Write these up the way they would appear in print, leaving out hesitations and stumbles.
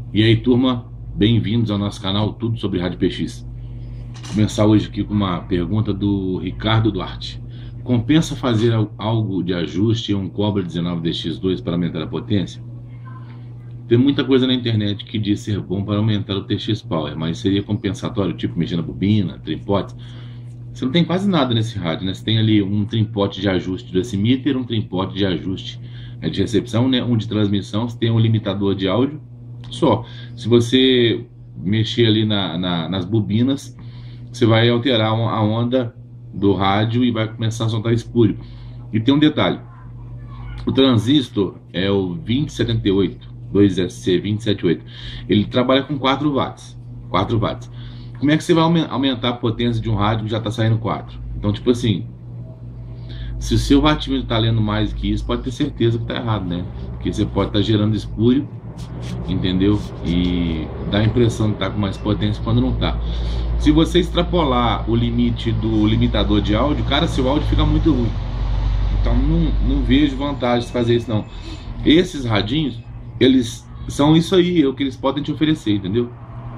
E aí, turma, bem-vindos ao nosso canal Tudo sobre Rádio PX. Vou começar hoje aqui com uma pergunta do Ricardo Duarte. Compensa fazer algo de ajuste em um Cobra 19DX2 para aumentar a potência? Tem muita coisa na internet que diz ser bom para aumentar o TX Power, mas seria compensatório, tipo mexer na bobina, tripotes. Você não tem quase nada nesse rádio, né? Você tem ali um tripote de ajuste do emitter, um tripote de ajuste de recepção, né? Um de transmissão, você tem um limitador de áudio. Só, se você mexer ali nas bobinas, você vai alterar a onda do rádio e vai começar a soltar espúrio. E tem um detalhe: o transistor é o 2078, 2SC 278. Ele trabalha com 4 watts. 4 watts. Como é que você vai aumentar a potência de um rádio que já está saindo 4? Então, tipo assim, se o seu wattmíter está lendo mais que isso, pode ter certeza que está errado, né? Porque você pode estar gerando espúrio, entendeu? E dá a impressão de estar com mais potência quando não está. Se você extrapolar o limite do limitador de áudio, cara, seu áudio fica muito ruim. Então não vejo vantagem de fazer isso não. Esses radinhos, eles são isso aí, é o que eles podem te oferecer, entendeu?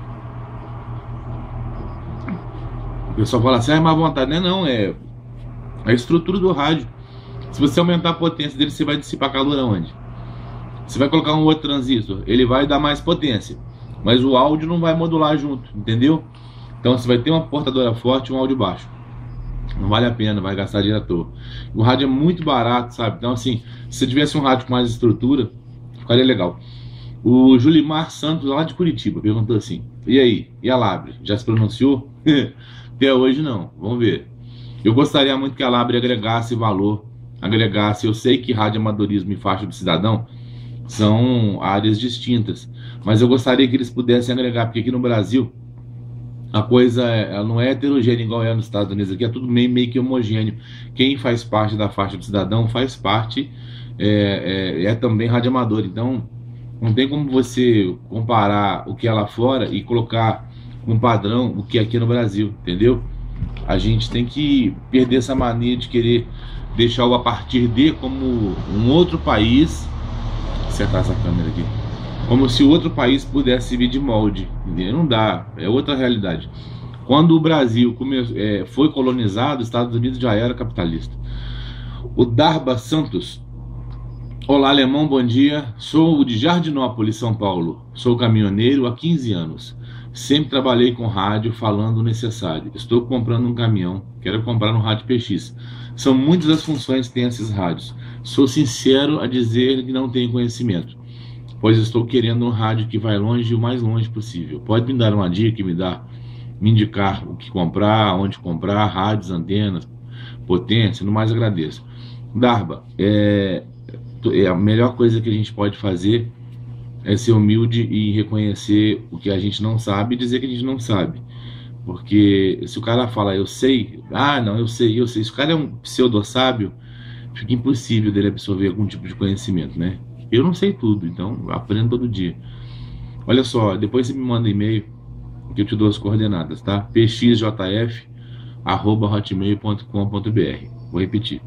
O pessoal fala assim, é má vontade, não, é a estrutura do rádio. Se você aumentar a potência dele, você vai dissipar calor aonde? Você vai colocar um outro transistor, ele vai dar mais potência, mas o áudio não vai modular junto, entendeu? Então você vai ter uma portadora forte e um áudio baixo. Não vale a pena, vai gastar dinheiro à toa. O rádio é muito barato, sabe? Então assim, se você tivesse um rádio com mais estrutura, ficaria legal. O Julimar Santos, lá de Curitiba, perguntou assim, e aí, e a Labre, já se pronunciou? Até hoje não, vamos ver. Eu gostaria muito que a Labre agregasse valor, eu sei que rádio amadorismo e faixa do cidadão são áreas distintas, mas eu gostaria que eles pudessem agregar, porque aqui no Brasil a coisa ela não é heterogênea igual é nos Estados Unidos. Aqui é tudo meio que homogêneo. Quem faz parte da faixa do cidadão faz parte, é também radioamador. Então não tem como você comparar o que é lá fora e colocar um padrão o que é aqui no Brasil, entendeu? A gente tem que perder essa mania de querer deixar o a partir de como um outro país. Acertar essa câmera aqui, como se outro país pudesse servir de molde, entendeu? Não dá, é outra realidade. Quando o Brasil foi colonizado, os Estados Unidos já era capitalista. O Darba Santos, olá alemão, bom dia, sou de Jardinópolis, São Paulo, sou caminhoneiro há 15 anos, sempre trabalhei com rádio falando o necessário, estou comprando um caminhão, quero comprar um rádio PX, são muitas as funções que tem esses rádios, sou sincero a dizer que não tenho conhecimento, pois estou querendo um rádio que vai longe o mais longe possível. Pode me dar uma dica, me indicar o que comprar, onde comprar, rádios, antenas, potência, no mais agradeço. Darba, a melhor coisa que a gente pode fazer é ser humilde e reconhecer o que a gente não sabe e dizer que a gente não sabe. Porque se o cara fala, eu sei, não, eu sei, se o cara é um pseudo-sábio, fica impossível dele absorver algum tipo de conhecimento, né? Eu não sei tudo, então aprendo todo dia. Olha só, depois você me manda e-mail que eu te dou as coordenadas, tá? pxjf@hotmail.com.br. Vou repetir.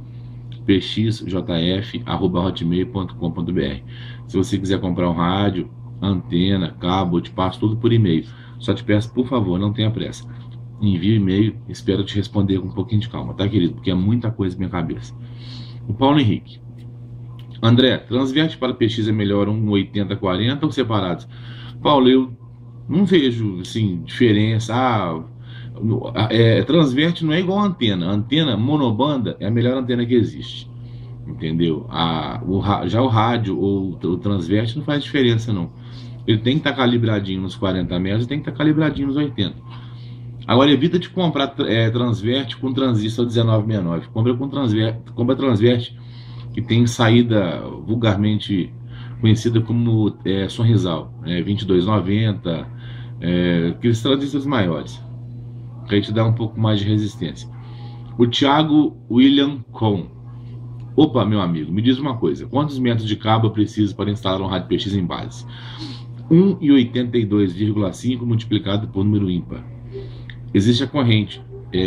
pxjf@hotmail.com.br. Se você quiser comprar um rádio, antena, cabo, eu te passo tudo por e-mail. Só te peço, por favor, não tenha pressa. Envie o e-mail, espero te responder com um pouquinho de calma, tá, querido? Porque é muita coisa na minha cabeça. O Paulo Henrique. André, transverte para PX é melhor um 80-40 ou separados? Paulo, eu não vejo assim, diferença. Transverte não é igual a antena. Antena monobanda é a melhor antena que existe. Entendeu? Já o rádio ou o transverte não faz diferença, não. Ele tem que estar calibradinho nos 40 metros e tem que estar calibradinho nos 80. Agora, evita de comprar transverte com transistor 1969. Compra transverte que tem saída vulgarmente conhecida como Sonrisal, 2290, aqueles transistores maiores, que aí te dá um pouco mais de resistência. O Thiago William Com. Opa, meu amigo, me diz uma coisa, quantos metros de cabo eu preciso para instalar um rádio PX em base? 1,82,5 multiplicado por número ímpar. Existe a corrente,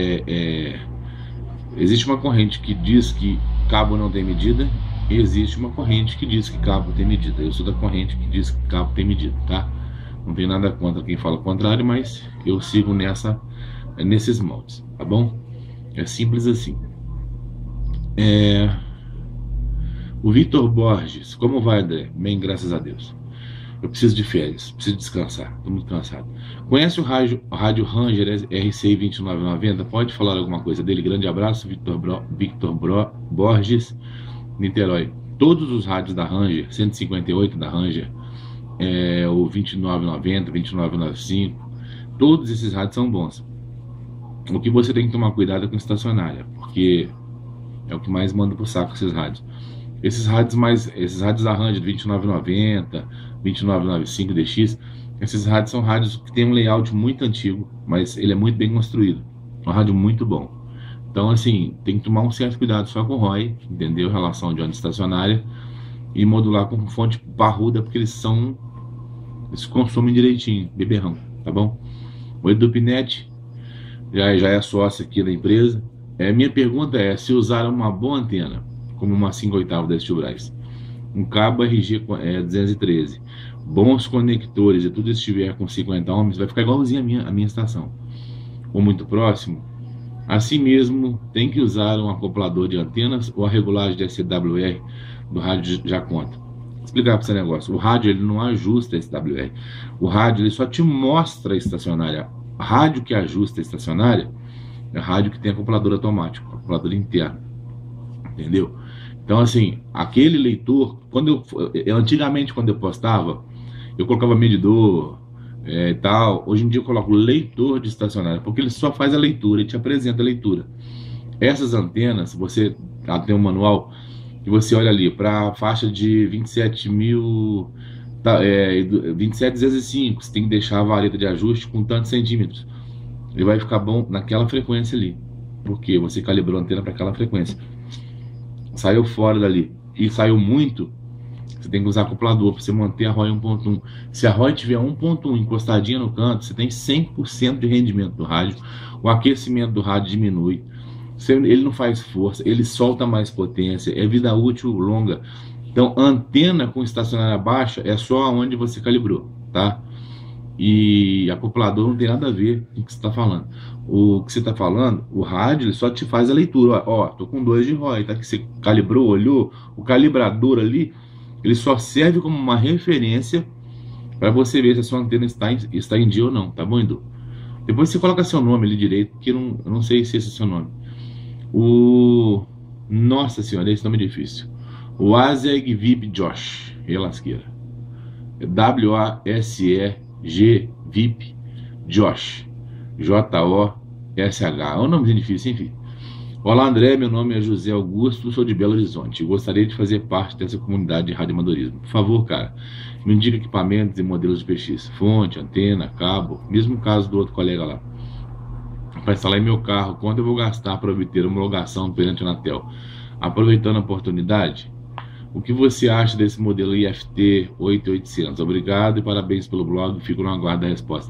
existe uma corrente que diz que cabo não tem medida, e existe uma corrente que diz que cabo tem medida. Eu sou da corrente que diz que cabo tem medida, tá? Não tenho nada contra quem fala o contrário, mas eu sigo nesses moldes, tá bom? É simples assim. O Vitor Borges, como vai, André? Bem, graças a Deus. Eu preciso de férias, preciso descansar, estou muito cansado. Conhece o rádio Ranger RCI 2990? Pode falar alguma coisa dele? Grande abraço, Vitor Borges, Niterói. Todos os rádios da Ranger, 158 da Ranger, o 2990, 2995, todos esses rádios são bons. O que você tem que tomar cuidado é com estacionária, porque é o que mais manda pro saco esses rádios. Esses rádios da Ranger 2990, 2995 DX, esses rádios são rádios que tem um layout muito antigo, mas ele é muito bem construído. Um rádio muito bom. Então, assim, tem que tomar um certo cuidado só com o ROI, entendeu? Relação de onda estacionária, e modular com fonte parruda, porque eles consomem direitinho, beberrão, tá bom? O Edu Pinetti já é sócio aqui da empresa. Minha pergunta é se usar uma boa antena, como uma 5/8 da Stilbras, um cabo RG 213, bons conectores e tudo estiver com 50 ohms, vai ficar igualzinho a minha estação, ou muito próximo. Assim mesmo, tem que usar um acoplador de antenas ou a regulagem de SWR do rádio já conta. Vou explicar para esse negócio. O rádio ele não ajusta a SWR. O rádio ele só te mostra a estacionária. O rádio que ajusta a estacionária é rádio que tem acoplador automático, acoplador interno. Entendeu? Então, assim, aquele leitor, antigamente quando eu postava, eu colocava medidor e tal. Hoje em dia eu coloco leitor de estacionária, porque ele só faz a leitura e te apresenta a leitura. Essas antenas, você tem um manual e você olha ali para a faixa de 27.000, 27/5, você tem que deixar a vareta de ajuste com tantos centímetros. Ele vai ficar bom naquela frequência ali, porque você calibrou a antena para aquela frequência. Saiu fora dali e saiu muito, você tem que usar acoplador para você manter a ROI 1.1. Se a ROI tiver 1.1 encostadinha no canto, você tem 100% de rendimento do rádio. O aquecimento do rádio diminui. Ele não faz força, ele solta mais potência, é vida útil longa. Então, antena com estacionária baixa é só onde você calibrou, tá? E acoplador não tem nada a ver com o que você está falando. O que você está falando, o rádio, ele só te faz a leitura. Ó, tô com 2 de ROI, tá? Que você calibrou, olhou. O calibrador ali, ele só serve como uma referência para você ver se a sua antena está em dia ou não, tá bom, Edu? Depois você coloca seu nome ali direito, que eu não sei se esse é seu nome. Nossa senhora, esse nome é difícil. O Azeg VIP Josh, relasqueira. WASEG VIP Josh, JOSH. É um nome difícil, enfim. Olá, André, meu nome é José Augusto, sou de Belo Horizonte. Gostaria de fazer parte dessa comunidade de radioamadorismo. Por favor, cara, me indica equipamentos e modelos de PX, fonte, antena, cabo, mesmo caso do outro colega lá. Para instalar em meu carro, quanto eu vou gastar para obter homologação perante a Anatel? Aproveitando a oportunidade, o que você acha desse modelo IFT 8800? Obrigado e parabéns pelo blog, fico no aguardo da resposta.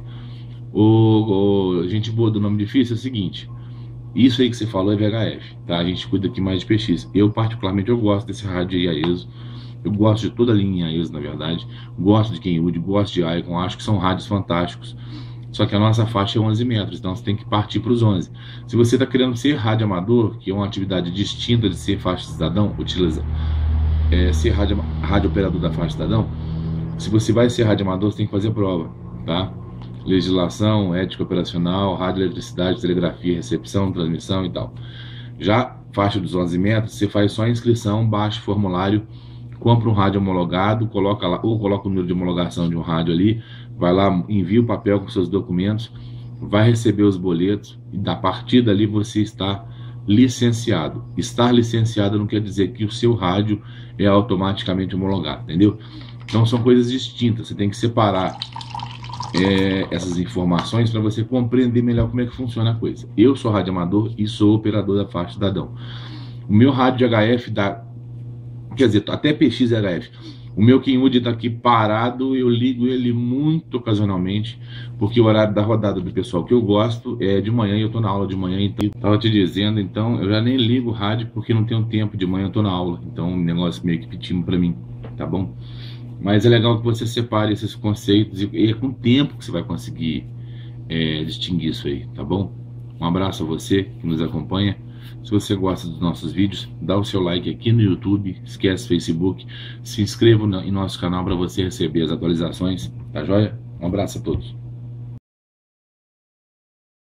Gente boa do nome difícil, é o seguinte, isso aí que você falou é VHF, tá? A gente cuida aqui mais de PX. Eu particularmente gosto desse rádio IAESO, eu gosto de toda a linha IAESO, na verdade, gosto de Kenwood, gosto de Icon, acho que são rádios fantásticos. Só que a nossa faixa é 11 metros, então você tem que partir para os 11. Se você está querendo ser rádio amador, que é uma atividade distinta de ser faixa cidadão, ser rádio operador da faixa cidadão, se você vai ser rádio amador, você tem que fazer prova, tá? Legislação, ética operacional, rádio, eletricidade, telegrafia, recepção, transmissão e tal. Já faixa dos 11 metros, você faz só a inscrição, baixa o formulário, compra um rádio homologado, coloca lá, ou coloca o número de homologação de um rádio ali, vai lá, envia o papel com seus documentos, vai receber os boletos, e da partir dali você está licenciado. Estar licenciado não quer dizer que o seu rádio é automaticamente homologado, entendeu? Então são coisas distintas, você tem que separar essas informações para você compreender melhor como é que funciona a coisa. Eu sou rádio amador e sou operador da faixa cidadão. O meu rádio de HF quer dizer, até PX HF. O meu Kenwood está aqui parado, eu ligo ele muito ocasionalmente, porque o horário da rodada do pessoal que eu gosto é de manhã e eu estou na aula de manhã, então estava te dizendo, então eu já nem ligo o rádio porque não tenho tempo, de manhã eu estou na aula, então o negócio meio que pedindo para mim, tá bom? Mas é legal que você separe esses conceitos e é com o tempo que você vai conseguir distinguir isso aí, tá bom? Um abraço a você que nos acompanha. Se você gosta dos nossos vídeos, dá o seu like aqui no YouTube, esquece Facebook, se inscreva em nosso canal para você receber as atualizações, tá joia? Um abraço a todos.